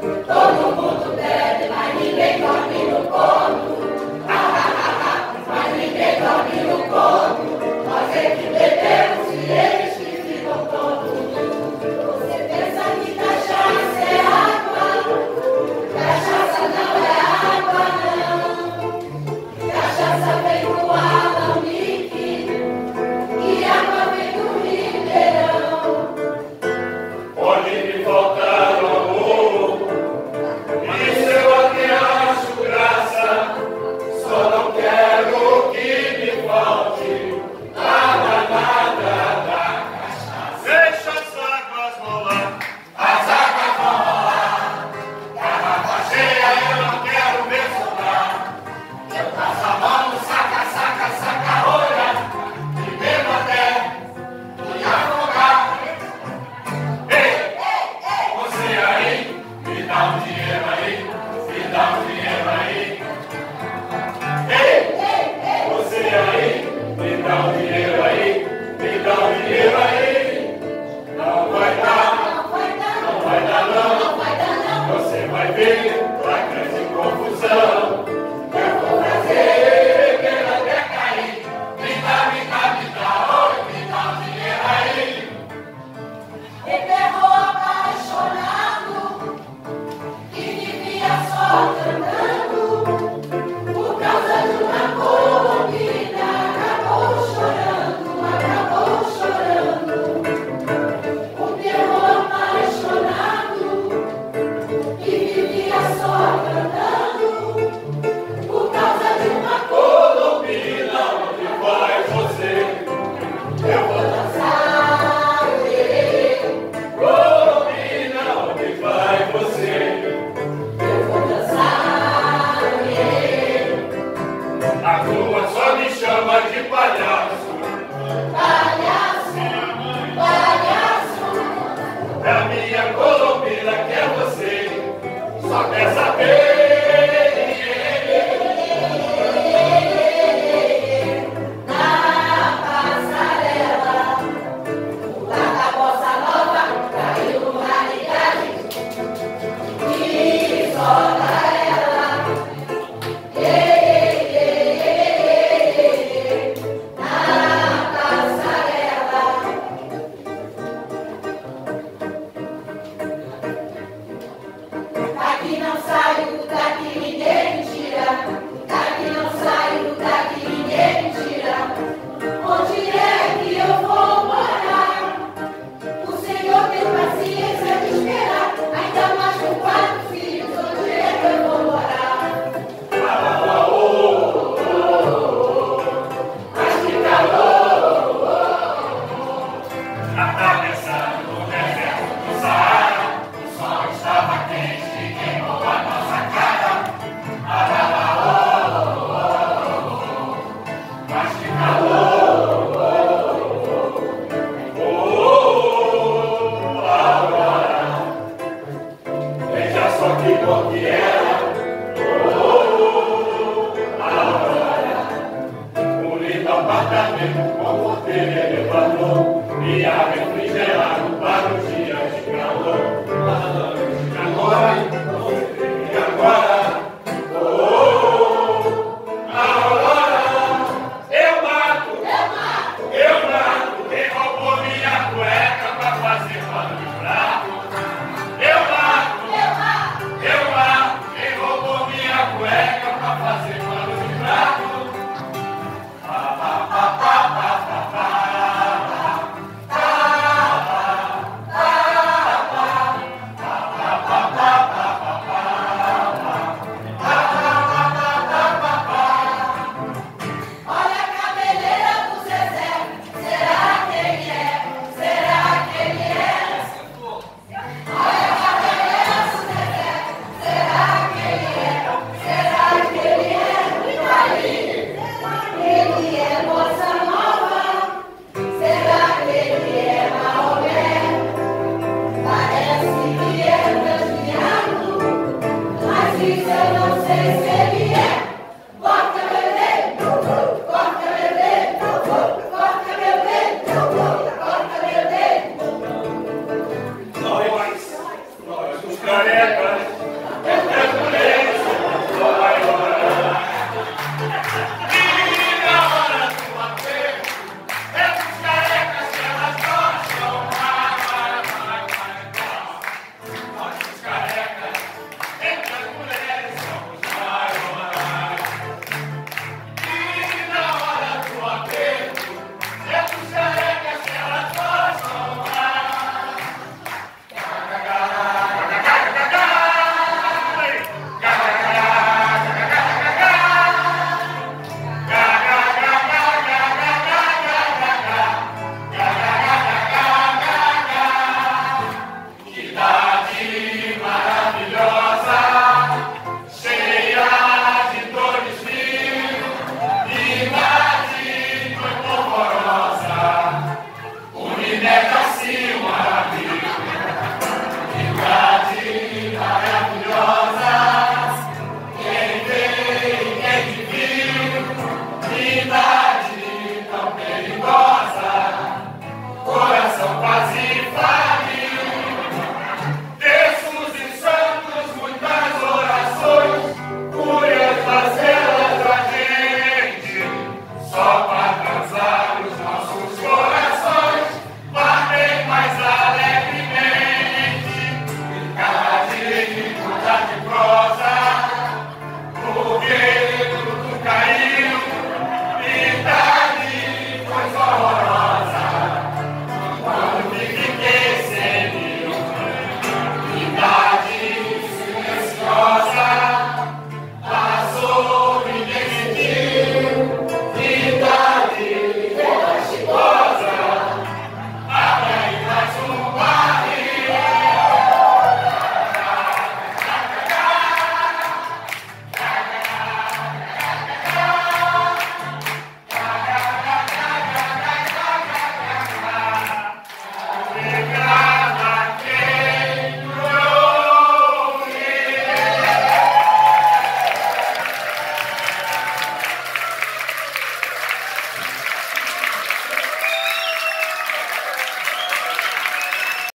Todo mundo bebe, mas ninguém dorme no ponto. Mas ninguém dorme no ponto. Nós é que bebemos e eles que ficam tontos. Você pensa que cachaça é água? Cachaça não é água, não. Cachaça vem do alambique e água vem do ribeirão. Pode me faltar o amor, isso eu até acho graça. Só não quero que me falte nada, nada da cachaça. Deixa as águas rolar, as águas vão rolar. Garrafa cheia eu não quero ver sobrar. Eu passo a mão no saca, saca, saca rolha e bebo até me afogar. Ei, você aí, me dá um dinheiro aí, me dá um dinheiro aí. Ei, você aí, me dá um dinheiro aí, me dá um dinheiro aí. Não vai dar, Não vai dar, não vai dar não. não vai dar, não. Você vai ver a grande confusão. Eu vou fazer ele até cair. Me dá, oi, me dá um dinheiro aí. Enterrou apaixonado que vivia só cantando por causa de uma colombina. Acabou chorando. Enterrou apaixonado que vivia só cantando por causa de uma Colombina, onde vai você? Eu vou dançar. Colombina, onde vai você? Eu vou dançar. A turma só me chama de palhaço. Palhaço, palhaço. A minha Colombina que é você. Só quer saber. Na passarela, o lar da bossa nova caiu no raridade e solta ela. Na passarela. Daqui não saio, daqui ninguém me tira. Daqui não saio, daqui ninguém me tira. Onde é que eu vou morar? O Senhor tem paciência de esperar. Ainda mais com 4 filhos, onde é que eu vou morar? Mas que calor! Atravessando o deserto do Saara, o sol estava quente e queimou a nossa cara. Mas que calor! Agora, veja só que bom que era. Um lindo apartamento com porteiro e elevador e ar refrigerado para os dias de calor. E agora, Aurora, eu mato, quem roubou minha cueca pra fazer pano de prato. Eu mato, quem roubou minha cueca pra fazer pano de prato. Pa, pa, pa, pa, pa. carecas,